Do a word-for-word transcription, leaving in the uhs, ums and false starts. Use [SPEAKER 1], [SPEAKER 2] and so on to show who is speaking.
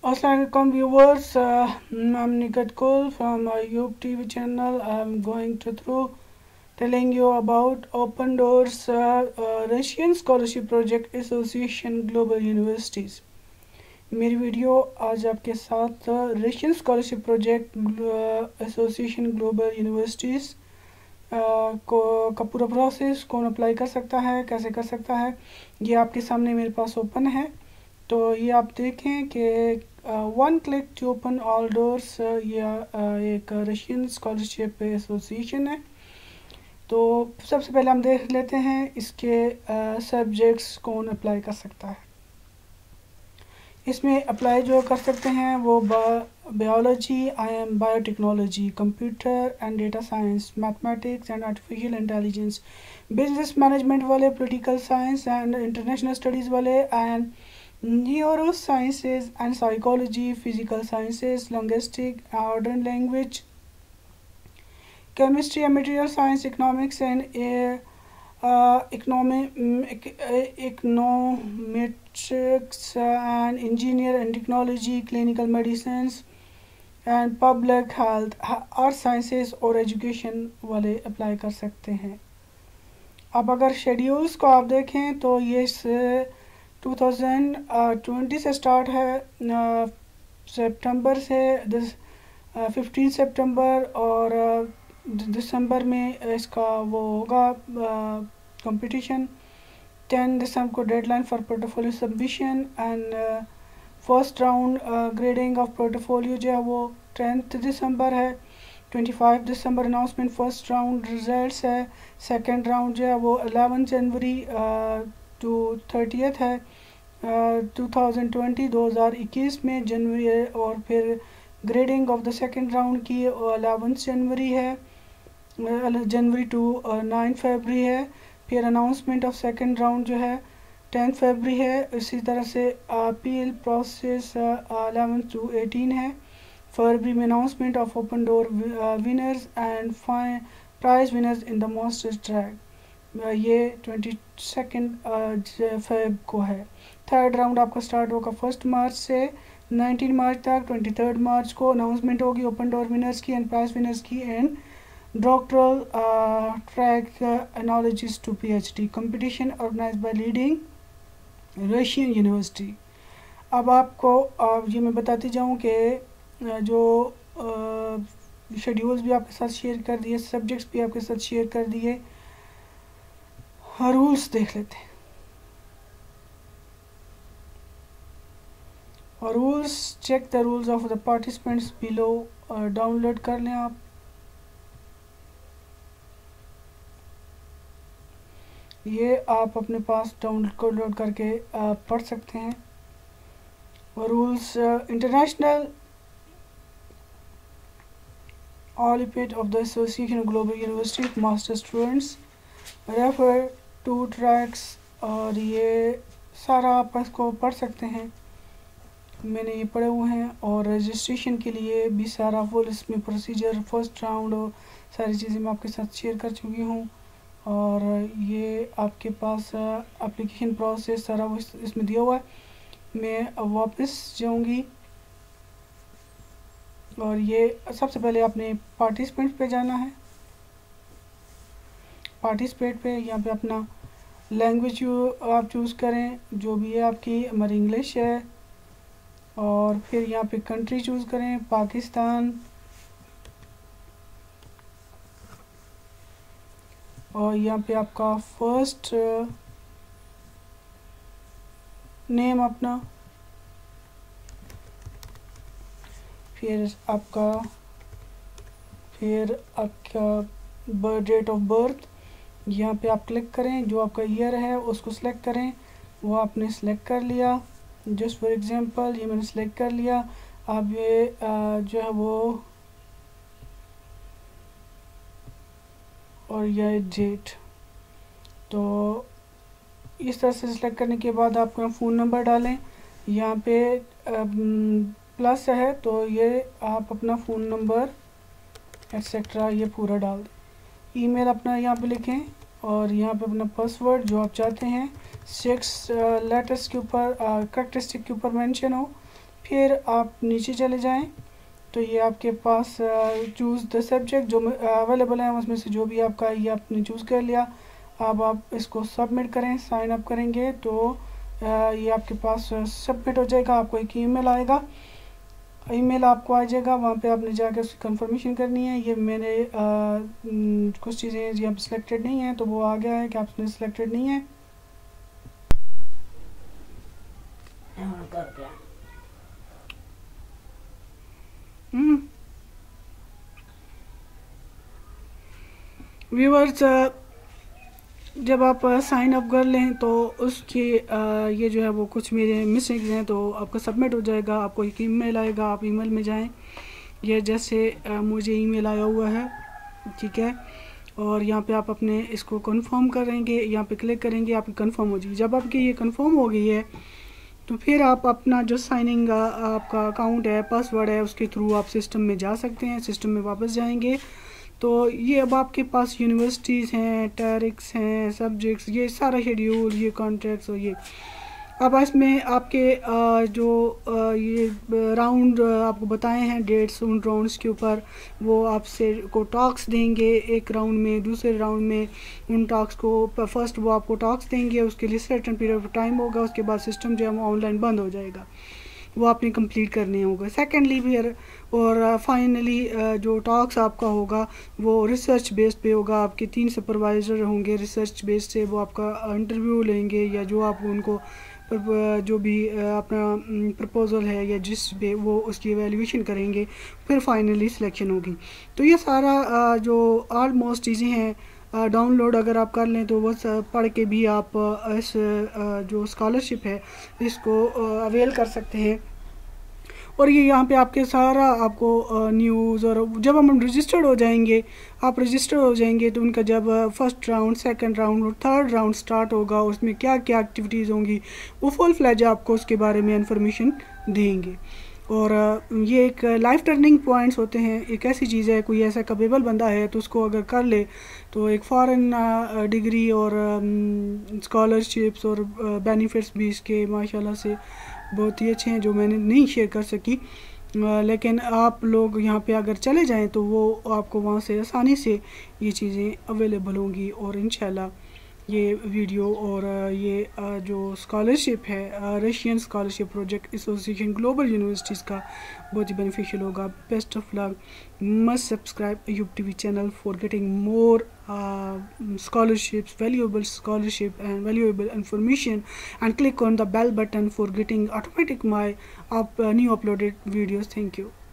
[SPEAKER 1] Assalamualaikum viewers, uh, I'm Nikat Kul from Ayub T V channel. I'm going to through telling you about Open Doors uh, uh, Russian Scholarship Project Association Global Universities. मेरी video आज आपके साथ Russian scholarship project association global universities को का पूरा process कौन apply कर सकता है, कैसे कर सकता है, ये आपके सामने मेरे पास ओपन है। तो ये आप देखें कि one click to open all doors ये uh, एक रशियन स्कॉलरशिप एसोसिएशन है। तो सबसे पहले हम देख लेते हैं इसके सब्जेक्ट्स uh, कौन अप्लाई कर सकता है। इसमें अप्लाई जो कर सकते हैं वो biology, I am biotechnology, computer and data science, mathematics and artificial intelligence, business management वाले, political science and international studies वाले, and neuro sciences and psychology, physical sciences, linguistic, art and language, chemistry and material science, economics and Uh, economic, econometrics and engineer and technology, clinical medicines and public health, art sciences और education वाले apply कर सकते हैं। अब अगर schedules को आप देखें तो ये टू थाउजेंड ट्वेंटी से स्टार्ट है, सितंबर से फिफ्टीन सितंबर और दिसंबर में इसका वो होगा कंपटीशन। टेन दिसंबर को deadline for portfolio submission and first round grading of portfolio जो है वो टेंथ दिसंबर है। ट्वेंटी फाइव दिसंबर अनाउंसमेंट फर्स्ट राउंड रिजल्ट्स है। सेकंड राउंड जो है वो एलेवन जनवरी टू थर्टियथ है टू थाउजेंड ट्वेंटी दो हज़ार इक्कीस में जनवरी है, और फिर grading of the second round की एलेवन जनवरी है, जनवरी टू नाइन फरवरी है। फिर अनाउंसमेंट ऑफ सेकंड राउंड जो है टेंथ फरवरी है। इसी तरह से appeal process eleven to eighteen है। फरवरी में announcement of open door winners and prize winners in the masters track, ये ट्वेंटी सेकेंड फेब को है। थर्ड राउंड आपका स्टार्ट होगा फर्स्ट मार्च से नाइनटीन मार्च तक। ट्वेंटी थर्ड मार्च को अनाउंसमेंट होगी ओपन डोर विनर्स की एंड प्राइज विनर्स की and doctoral track analogist to PhD competition organized by leading Russian university. अब आपको uh, ये मैं बताती जाऊँ कि uh, जो शेड्यूल्स uh, भी आपके साथ शेयर कर दिए, सब्जेक्ट्स भी आपके साथ शेयर कर दिए। रूल्स देख लेते हैं। और rules, check the rules of the participants below, download कर लें आप। ये आप अपने पास डाउनलोड करके uh, पढ़ सकते हैं। और rules, international olympiad of the association global university master students refer to tracks, और ये सारा आप इसको पढ़ सकते हैं, मैंने ये पढ़े हुए हैं। और रजिस्ट्रेशन के लिए भी सारा फुल इसमें प्रोसीजर, फर्स्ट राउंड और सारी चीज़ें मैं आपके साथ शेयर कर चुकी हूँ। और ये आपके पास एप्लीकेशन प्रोसेस सारा वो इसमें दिया हुआ है। मैं अब वापस जाऊँगी और ये सबसे पहले आपने पार्टिसिपेंट पे जाना है। पार्टिसिपेट पे यहाँ पे अपना लैंग्वेज आप चूज़ करें, जो भी है आपकी, हमारी इंग्लिश है। और फिर यहाँ पे कंट्री चूज़ करें, पाकिस्तान। और यहाँ पे आपका फर्स्ट नेम अपना, फिर आपका फिर आपका बर्थ, डेट ऑफ बर्थ, यहाँ पे आप क्लिक करें। जो आपका ईयर है उसको सिलेक्ट करें, वो आपने सेलेक्ट कर लिया। जस्ट फॉर एग्जांपल ये मैंने सेलेक्ट कर लिया। अब ये आ, जो है वो, और यह डेट, तो इस तरह से सिलेक्ट करने के बाद आप अपना फ़ोन नंबर डालें। यहाँ पे प्लस है तो ये आप अपना फ़ोन नंबर एक्सेट्रा ये पूरा डाल दें। ईमेल अपना यहाँ पे लिखें और यहाँ पे अपना पासवर्ड जो आप चाहते हैं सिक्स लेटर्स के ऊपर, करेक्टरिस्टिक के ऊपर मेंशन हो। फिर आप नीचे चले जाएं तो ये आपके पास चूज़ द सब्जेक्ट जो अवेलेबल है उसमें से जो भी आपका ये आपने चूज़ कर लिया। अब आप इसको सबमिट करें, साइन अप करेंगे तो ये आपके पास सबमिट हो जाएगा। आपको एक ईमेल आएगा, ईमेल आपको आ जाएगा, वहाँ पे आपने जाकर उसकी कंफर्मेशन करनी है। ये मैंने आ, कुछ चीज़ें यहाँ पे सिलेक्टेड नहीं है तो वो आ गया है कि आपने सिलेक्टेड नहीं है। व्यूअर्स जब आप साइन अप कर लें तो उसकी ये जो है वो कुछ मेरे मिस्टेक्स हैं तो आपका सबमिट हो जाएगा। आपको एक ईमेल आएगा, आप ईमेल में जाएं। ये जैसे मुझे ईमेल आया हुआ है, ठीक है, और यहाँ पे आप अपने इसको कंफर्म करेंगे, यहाँ पे क्लिक करेंगे, आपकी कंफर्म हो जाएगी। जब आपकी ये कंफर्म हो गई है तो फिर आप अपना जो साइनिंग आपका अकाउंट है, पासवर्ड है, उसके थ्रू आप सिस्टम में जा सकते हैं। सिस्टम में वापस जाएंगे तो ये अब आपके पास यूनिवर्सिटीज़ हैं, टैरिक्स हैं, सब्जेक्ट्स, ये सारा शेड्यूल, ये कॉन्ट्रैक्ट्स और ये अब इसमें आपके जो ये राउंड आपको बताए हैं डेट्स, उन राउंड्स के ऊपर वो आपसे को टॉक्स देंगे। एक राउंड में, दूसरे राउंड में उन टॉक्स को फर्स्ट वो आपको टॉक्स देंगे, उसके लिए सर्टेन पीरियड ऑफ टाइम होगा। उसके बाद सिस्टम जो है वो ऑनलाइन बंद हो जाएगा, वो आपने कंप्लीट करने होगा। सेकेंडली फिर और फाइनली जो टॉक्स आपका होगा वो रिसर्च बेस्ड पे होगा। आपके तीन सुपरवाइज़र होंगे रिसर्च बेस्ड से, वो आपका इंटरव्यू लेंगे या जो आप उनको जो भी अपना प्रपोज़ल है या जिस पे वो उसकी एवेल्यूएशन करेंगे, फिर फाइनली सिलेक्शन होगी। तो ये सारा जो ऑलमोस्ट चीज़ें हैं डाउनलोड अगर आप कर लें तो वो पढ़ के भी आप इस जो स्कॉलरशिप है इसको अवेल कर सकते हैं। और ये यहाँ पे आपके सारा आपको न्यूज़, और जब हम रजिस्टर्ड हो जाएंगे, आप रजिस्टर हो जाएंगे तो उनका जब फर्स्ट राउंड, सेकंड राउंड और थर्ड राउंड स्टार्ट होगा, उसमें क्या क्या एक्टिविटीज़ होंगी वो फुल फ्लैज आपको उसके बारे में इंफॉर्मेशन देंगे। और ये एक लाइफ टर्निंग पॉइंट्स होते हैं। एक ऐसी चीज़ है, कोई ऐसा कैपेबल बंदा है तो उसको अगर कर ले तो एक फॉरेन डिग्री और स्कॉलरशिप्स और बेनिफिट्स भी इसके माशाल्लाह से बहुत ही अच्छे हैं जो मैंने नहीं शेयर कर सकी। लेकिन आप लोग यहाँ पे अगर चले जाएं तो वो आपको वहाँ से आसानी से ये चीज़ें अवेलेबल होंगी। और इंशाल्लाह ये वीडियो और ये जो स्कॉलरशिप है, Russian scholarship project association global universities का, बहुत ही बेनिफिशियल होगा। Best of luck. Must subscribe YouTube TV channel for getting more scholarships, valuable scholarship and valuable information, and click on the bell button for getting automatic my up uh, new uploaded videos. Thank you.